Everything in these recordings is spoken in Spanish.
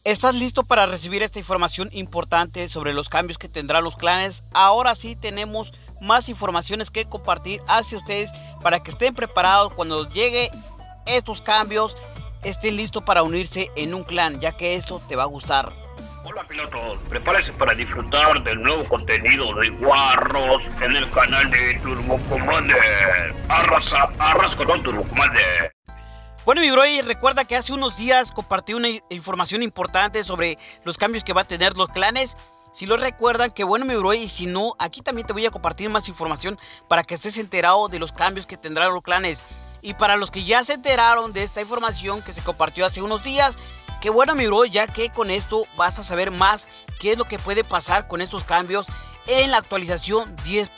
¿Estás listo para recibir esta información importante sobre los cambios que tendrán los clanes? Ahora sí tenemos más informaciones que compartir hacia ustedes para que estén preparados cuando llegue estos cambios, estén listos para unirse en un clan, ya que esto te va a gustar. Hola pilotos, prepárense para disfrutar del nuevo contenido de Warros en el canal de Turbo Commander. Arras con Turbo Commander. Bueno, mi bro, y recuerda que hace unos días compartí una información importante sobre los cambios que va a tener los clanes. Si lo recuerdan, que bueno, mi bro, y si no, aquí también te voy a compartir más información para que estés enterado de los cambios que tendrán los clanes. Y para los que ya se enteraron de esta información que se compartió hace unos días, que bueno, mi bro, ya que con esto vas a saber más qué es lo que puede pasar con estos cambios en la actualización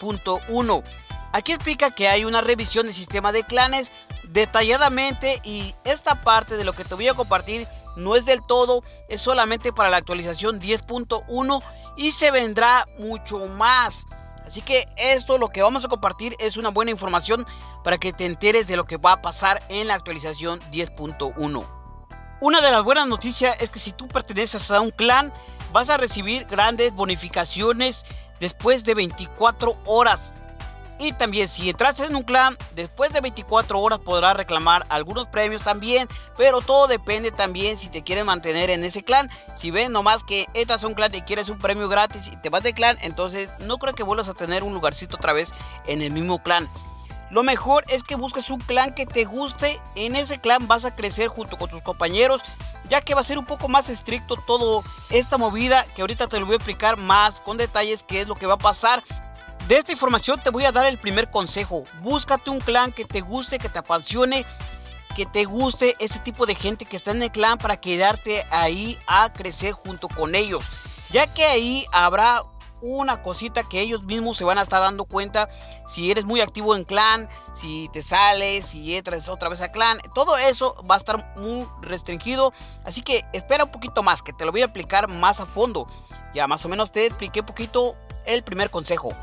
10.1. Aquí explica que hay una revisión del sistema de clanes detalladamente, y esta parte de lo que te voy a compartir no es del todo, es solamente para la actualización 10.1 y se vendrá mucho más. Así que esto, lo que vamos a compartir, es una buena información para que te enteres de lo que va a pasar en la actualización 10.1. Una de las buenas noticias es que si tú perteneces a un clan, vas a recibir grandes bonificaciones después de 24 horas. Y también si entraste en un clan, después de 24 horas podrás reclamar algunos premios también. Pero todo depende también si te quieres mantener en ese clan. Si ves nomás que entras a un clan y quieres un premio gratis y te vas de clan, entonces no creo que vuelvas a tener un lugarcito otra vez en el mismo clan. Lo mejor es que busques un clan que te guste. En ese clan vas a crecer junto con tus compañeros, ya que va a ser un poco más estricto toda esta movida, que ahorita te lo voy a explicar más con detalles qué es lo que va a pasar. De esta información te voy a dar el primer consejo: búscate un clan que te guste, que te apasione, que te guste ese tipo de gente que está en el clan, para quedarte ahí a crecer junto con ellos, ya que ahí habrá una cosita que ellos mismos se van a estar dando cuenta si eres muy activo en clan, si te sales, si entras otra vez a clan. Todo eso va a estar muy restringido, así que espera un poquito más, que te lo voy a explicar más a fondo. Ya más o menos te expliqué un poquito el primer consejo.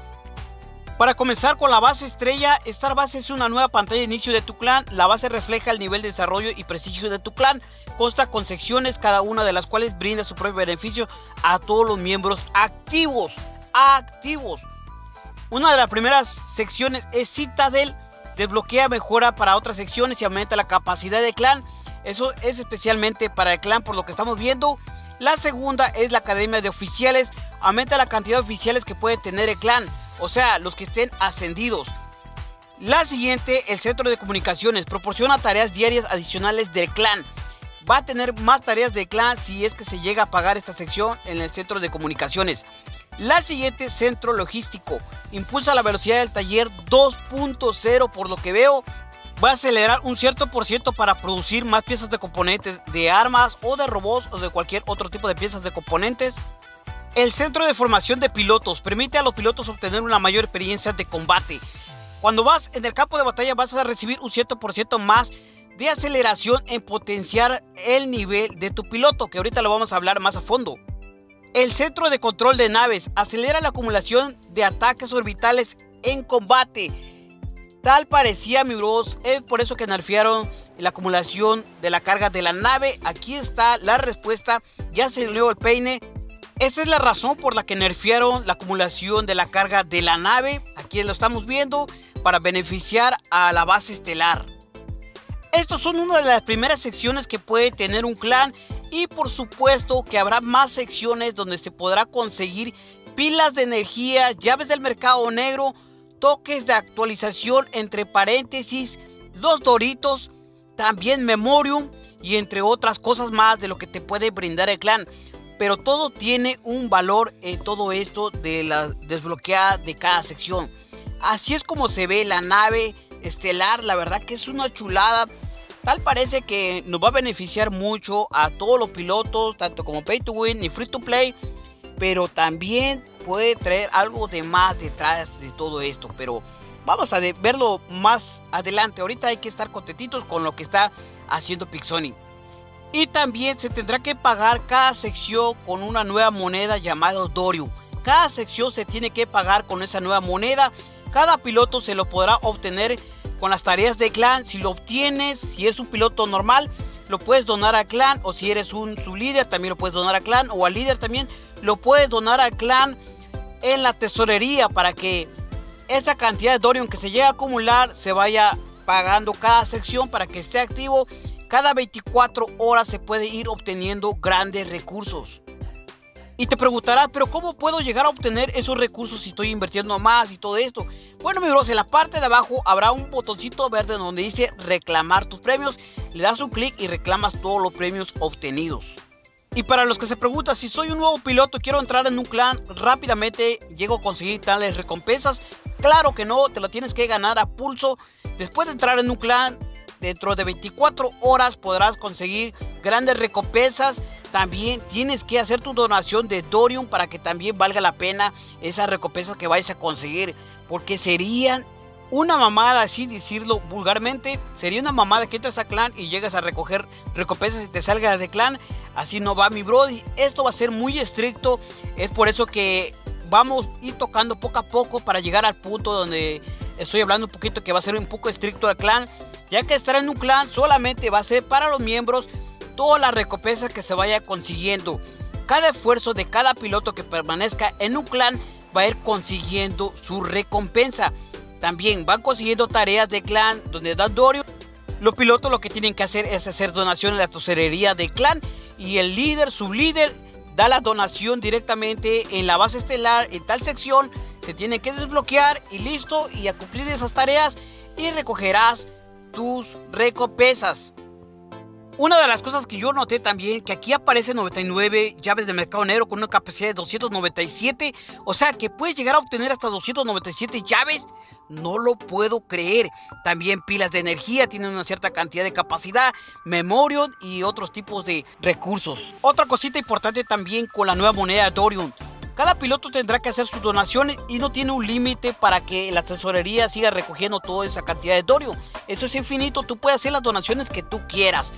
Para comenzar con la base estrella, esta base es una nueva pantalla de inicio de tu clan. La base refleja el nivel de desarrollo y prestigio de tu clan. Consta con secciones, cada una de las cuales brinda su propio beneficio a todos los miembros activos. Una de las primeras secciones es Citadel. Desbloquea mejora para otras secciones y aumenta la capacidad de clan. Eso es especialmente para el clan, por lo que estamos viendo. La segunda es la Academia de Oficiales. Aumenta la cantidad de oficiales que puede tener el clan, o sea, los que estén ascendidos. La siguiente, el Centro de Comunicaciones, proporciona tareas diarias adicionales del clan. Va a tener más tareas de clan si es que se llega a pagar esta sección en el Centro de Comunicaciones. La siguiente, Centro Logístico, impulsa la velocidad del taller 2.0, por lo que veo. Va a acelerar un cierto por ciento para producir más piezas de componentes de armas o de robots o de cualquier otro tipo de piezas de componentes. El Centro de Formación de Pilotos permite a los pilotos obtener una mayor experiencia de combate. Cuando vas en el campo de batalla vas a recibir un cierto por ciento más de aceleración en potenciar el nivel de tu piloto, que ahorita lo vamos a hablar más a fondo. El Centro de Control de Naves acelera la acumulación de ataques orbitales en combate. Tal parecía, mi bros, es por eso que nerfearon la acumulación de la carga de la nave. Aquí está la respuesta, ya se dio el peine. Esta es la razón por la que nerfearon la acumulación de la carga de la nave. Aquí lo estamos viendo, para beneficiar a la base estelar. Estos son una de las primeras secciones que puede tener un clan, y por supuesto que habrá más secciones donde se podrá conseguir pilas de energía, llaves del mercado negro, toques de actualización, entre paréntesis, los doritos, también memorium y entre otras cosas más de lo que te puede brindar el clan. Pero todo tiene un valor en todo esto de la desbloqueada de cada sección. Así es como se ve la nave estelar. La verdad que es una chulada. Tal parece que nos va a beneficiar mucho a todos los pilotos, tanto como pay to win y free to play. Pero también puede traer algo de más detrás de todo esto. Pero vamos a verlo más adelante. Ahorita hay que estar contentitos con lo que está haciendo Pixonic. Y también se tendrá que pagar cada sección con una nueva moneda llamada Dorio. Cada sección se tiene que pagar con esa nueva moneda. Cada piloto se lo podrá obtener con las tareas de clan. Si lo obtienes, si es un piloto normal, lo puedes donar al clan, o si eres un sublíder también lo puedes donar al clan, o al líder también lo puedes donar al clan en la tesorería, para que esa cantidad de Dorium que se llega a acumular se vaya pagando cada sección para que esté activo. Cada 24 horas se puede ir obteniendo grandes recursos. Y te preguntarás, pero ¿cómo puedo llegar a obtener esos recursos si estoy invirtiendo más y todo esto? Bueno, mi bros, en la parte de abajo habrá un botoncito verde donde dice reclamar tus premios. Le das un clic y reclamas todos los premios obtenidos. Y para los que se preguntan, si soy un nuevo piloto y quiero entrar en un clan, rápidamente llego a conseguir tales recompensas. Claro que no, te lo tienes que ganar a pulso. Después de entrar en un clan, dentro de 24 horas podrás conseguir grandes recompensas. También tienes que hacer tu donación de Dorium para que también valga la pena esas recompensas que vayas a conseguir. Porque serían una mamada, así decirlo vulgarmente. Sería una mamada que entras a clan y llegas a recoger recompensas y te salgas de clan. Así no va, mi brody. Esto va a ser muy estricto. Es por eso que vamos a ir tocando poco a poco para llegar al punto donde estoy hablando un poquito, que va a ser un poco estricto al clan. Ya que estar en un clan solamente va a ser para los miembros todas las recompensas que se vaya consiguiendo. Cada esfuerzo de cada piloto que permanezca en un clan va a ir consiguiendo su recompensa. También van consiguiendo tareas de clan donde dan Dorium. Los pilotos lo que tienen que hacer es hacer donaciones a la tesorería del clan. Y el líder, sublíder, da la donación directamente en la base estelar, en tal sección. Se tiene que desbloquear y listo. Y a cumplir esas tareas y recogerás tus recompensas. Una de las cosas que yo noté también, que aquí aparece 99 llaves de mercado negro con una capacidad de 297. O sea que puedes llegar a obtener hasta 297 llaves. No lo puedo creer. También pilas de energía tienen una cierta cantidad de capacidad, Memorium y otros tipos de recursos. Otra cosita importante también con la nueva moneda Dorium. Cada piloto tendrá que hacer sus donaciones y no tiene un límite para que la tesorería siga recogiendo toda esa cantidad de Dorium. Eso es infinito, tú puedes hacer las donaciones que tú quieras.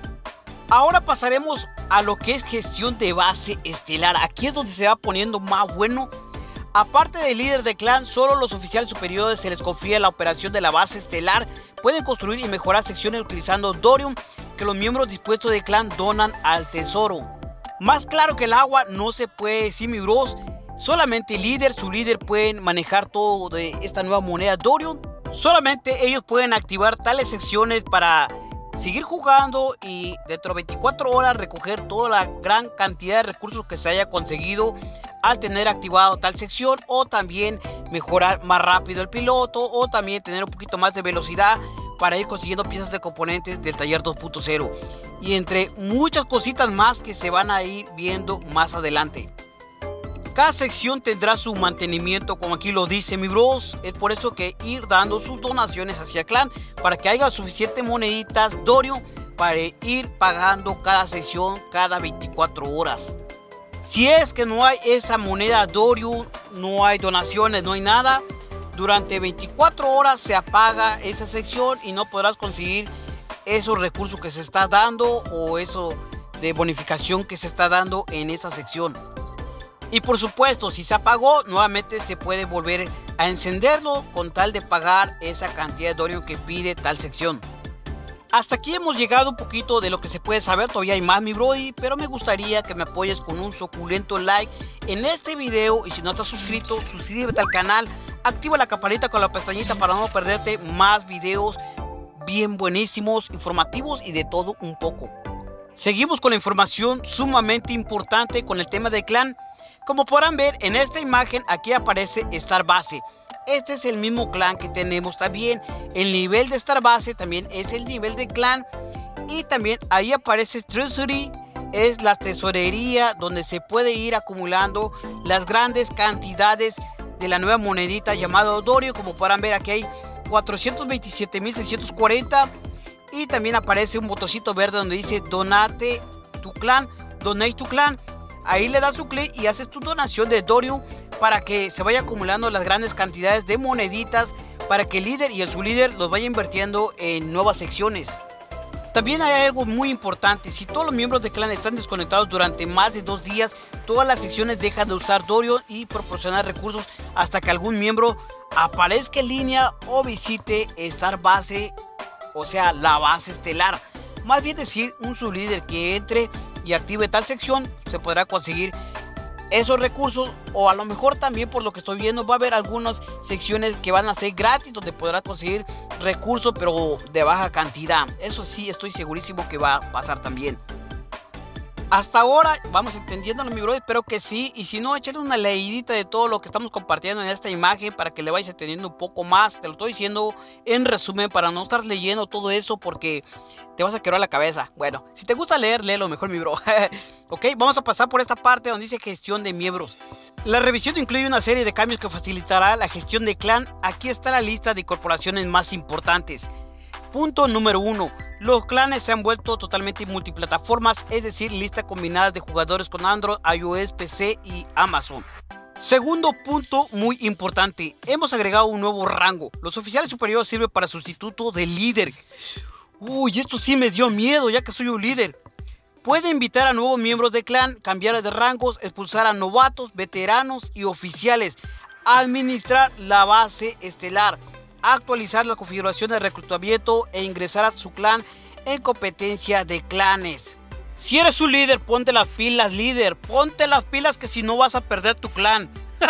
Ahora pasaremos a lo que es gestión de base estelar. Aquí es donde se va poniendo más bueno. Aparte del líder de clan, solo los oficiales superiores se les confía la operación de la base estelar. Pueden construir y mejorar secciones utilizando Dorium que los miembros dispuestos del clan donan al tesoro. Más claro que el agua no se puede decir, mi bros. Solamente el líder, su líder pueden manejar todo de esta nueva moneda Dorium. Solamente ellos pueden activar tales secciones para seguir jugando y dentro de 24 horas recoger toda la gran cantidad de recursos que se haya conseguido al tener activado tal sección, o también mejorar más rápido el piloto, o también tener un poquito más de velocidad para ir consiguiendo piezas de componentes del taller 2.0 y entre muchas cositas más que se van a ir viendo más adelante. Cada sección tendrá su mantenimiento, como aquí lo dice, mi bros. Es por eso que ir dando sus donaciones hacia el clan para que haya suficientes moneditas Dorium para ir pagando cada sección cada 24 horas. Si es que no hay esa moneda Dorium, no hay donaciones, no hay nada, durante 24 horas se apaga esa sección y no podrás conseguir esos recursos que se está dando o eso de bonificación que se está dando en esa sección. Y por supuesto, si se apagó, nuevamente se puede volver a encenderlo con tal de pagar esa cantidad de Dorium que pide tal sección. Hasta aquí hemos llegado un poquito de lo que se puede saber. Todavía hay más, mi brody, pero me gustaría que me apoyes con un suculento like en este video. Y si no estás suscrito, suscríbete al canal, activa la campanita con la pestañita para no perderte más videos bien buenísimos, informativos y de todo un poco. Seguimos con la información sumamente importante con el tema del clan. Como podrán ver en esta imagen, aquí aparece Star Base. Este es el mismo clan que tenemos también. El nivel de Star Base también es el nivel de clan. Y también ahí aparece Treasury. Es la tesorería donde se puede ir acumulando las grandes cantidades de la nueva monedita llamada Dorium. Como podrán ver, aquí hay 427.640. Y también aparece un botoncito verde donde dice Donate tu clan. Donate tu clan. Ahí le das un clic y haces tu donación de Dorium para que se vaya acumulando las grandes cantidades de moneditas para que el líder y el sublíder los vaya invirtiendo en nuevas secciones. También hay algo muy importante: si todos los miembros del clan están desconectados durante más de 2 días, todas las secciones dejan de usar Dorium y proporcionar recursos hasta que algún miembro aparezca en línea o visite Star Base, o sea, la base estelar. más bien decir un sublíder que entre y active tal sección, se podrá conseguir esos recursos. O a lo mejor también, por lo que estoy viendo, va a haber algunas secciones que van a ser gratis, donde podrás conseguir recursos pero de baja cantidad. Eso sí, estoy segurísimo que va a pasar también. Hasta ahora vamos entendiéndolo, mi bro, espero que sí. Y si no, échale una leidita de todo lo que estamos compartiendo en esta imagen para que le vayas entendiendo un poco más. Te lo estoy diciendo en resumen para no estar leyendo todo eso porque te vas a quebrar la cabeza. Bueno, si te gusta leer, léelo mejor, mi bro. Ok, vamos a pasar por esta parte donde dice gestión de miembros. La revisión incluye una serie de cambios que facilitará la gestión de clan. Aquí está la lista de corporaciones más importantes. Punto número 1. Los clanes se han vuelto totalmente multiplataformas, es decir, lista combinada de jugadores con Android, iOS, PC y Amazon. Segundo punto muy importante, hemos agregado un nuevo rango. Los oficiales superiores sirven para sustituto de líder. Uy, esto sí me dio miedo ya que soy un líder. Puede invitar a nuevos miembros de clan, cambiar de rangos, expulsar a novatos, veteranos y oficiales, administrar la base estelar, actualizar la configuración de reclutamiento e ingresar a su clan en competencia de clanes. Si eres un líder, ponte las pilas, líder. Ponte las pilas, que si no vas a perder tu clan.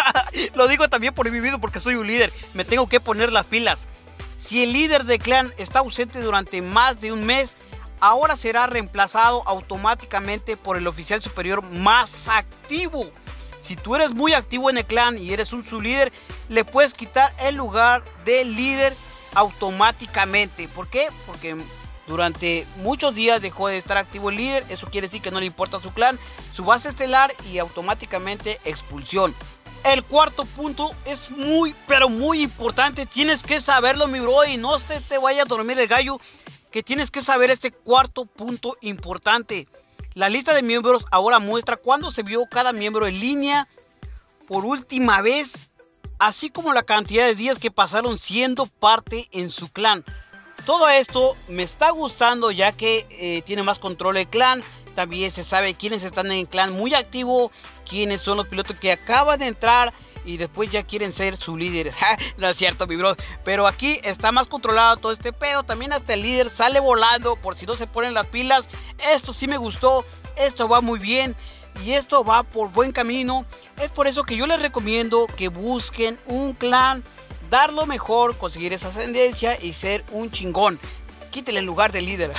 Lo digo también por mi vida, porque soy un líder. Me tengo que poner las pilas. Si el líder de clan está ausente durante más de un mes, ahora será reemplazado automáticamente por el oficial superior más activo. Si tú eres muy activo en el clan y eres un sublíder, le puedes quitar el lugar de líder automáticamente. ¿Por qué? Porque durante muchos días dejó de estar activo el líder. Eso quiere decir que no le importa su clan, su base estelar y automáticamente expulsión. El cuarto punto es muy, pero muy importante. Tienes que saberlo, mi bro, y no te vaya a dormir el gallo, que tienes que saber este cuarto punto importante. La lista de miembros ahora muestra cuándo se vio cada miembro en línea por última vez, así como la cantidad de días que pasaron siendo parte en su clan. Todo esto me está gustando, ya que tiene más control el clan. También se sabe quiénes están en el clan muy activo, quiénes son los pilotos que acaban de entrar y después ya quieren ser su líderes. No es cierto, mi bro, pero aquí está más controlado todo este pedo. También hasta el líder sale volando por si no se ponen las pilas. Esto sí me gustó, esto va muy bien y esto va por buen camino. Es por eso que yo les recomiendo que busquen un clan, dar lo mejor, conseguir esa ascendencia y ser un chingón. Quítele el lugar del líder.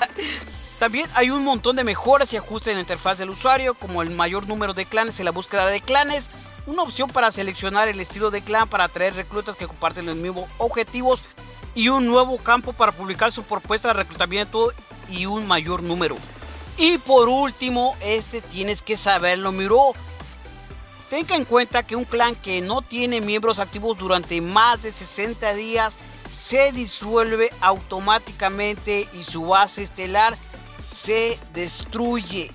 También hay un montón de mejoras y ajustes en la interfaz del usuario, como el mayor número de clanes en la búsqueda de clanes, una opción para seleccionar el estilo de clan para atraer reclutas que comparten los mismos objetivos y un nuevo campo para publicar su propuesta de reclutamiento y un mayor número. Y por último, tienes que saberlo, mi bro. Tenga en cuenta que un clan que no tiene miembros activos durante más de 60 días se disuelve automáticamente y su base estelar se destruye.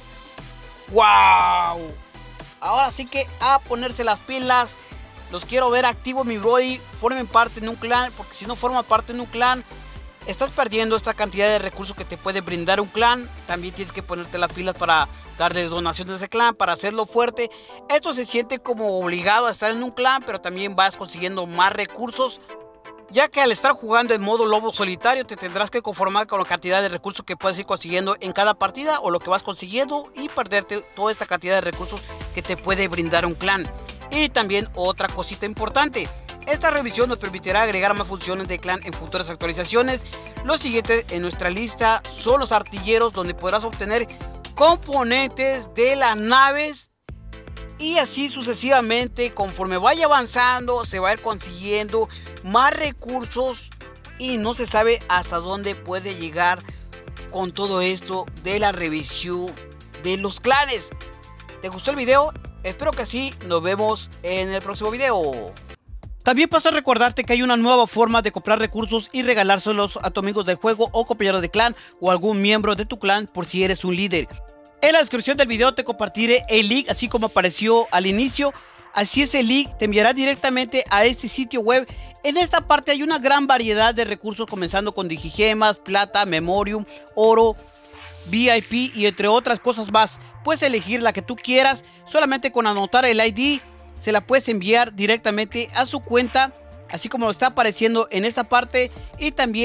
¡Wow! Ahora sí que a ponerse las pilas. Los quiero ver activos, mi bro, y formen parte de un clan, porque si no forman parte de un clan, estás perdiendo esta cantidad de recursos que te puede brindar un clan. También tienes que ponerte las pilas para darle donaciones a ese clan, para hacerlo fuerte. Esto se siente como obligado a estar en un clan, pero también vas consiguiendo más recursos, ya que al estar jugando en modo lobo solitario te tendrás que conformar con la cantidad de recursos que puedes ir consiguiendo en cada partida, o lo que vas consiguiendo, y perderte toda esta cantidad de recursos que te puede brindar un clan. Y también otra cosita importante, esta revisión nos permitirá agregar más funciones de clan en futuras actualizaciones. Los siguientes en nuestra lista son los artilleros, donde podrás obtener componentes de las naves, y así sucesivamente. Conforme vaya avanzando se va a ir consiguiendo más recursos y no se sabe hasta dónde puede llegar con todo esto de la revisión de los clanes. ¿Te gustó el video? Espero que sí. Nos vemos en el próximo video. También paso a recordarte que hay una nueva forma de comprar recursos y regalárselos a tus amigos del juego o compañeros de clan o algún miembro de tu clan por si eres un líder. En la descripción del video te compartiré el link, así como apareció al inicio. Así ese link te enviará directamente a este sitio web. En esta parte hay una gran variedad de recursos, comenzando con digigemas, plata, memorium, oro, VIP y entre otras cosas más. Puedes elegir la que tú quieras, solamente con anotar el ID se la puedes enviar directamente a su cuenta, así como lo está apareciendo en esta parte. Y también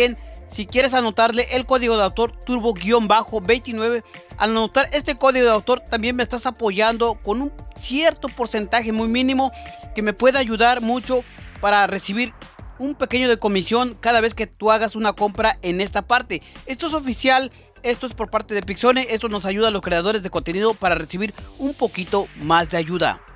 si quieres anotarle el código de autor turbo-29, al anotar este código de autor también me estás apoyando con un cierto porcentaje muy mínimo que me puede ayudar mucho para recibir un pequeño de comisión cada vez que tú hagas una compra en esta parte. Esto es oficial, esto es por parte de Pixone, esto nos ayuda a los creadores de contenido para recibir un poquito más de ayuda.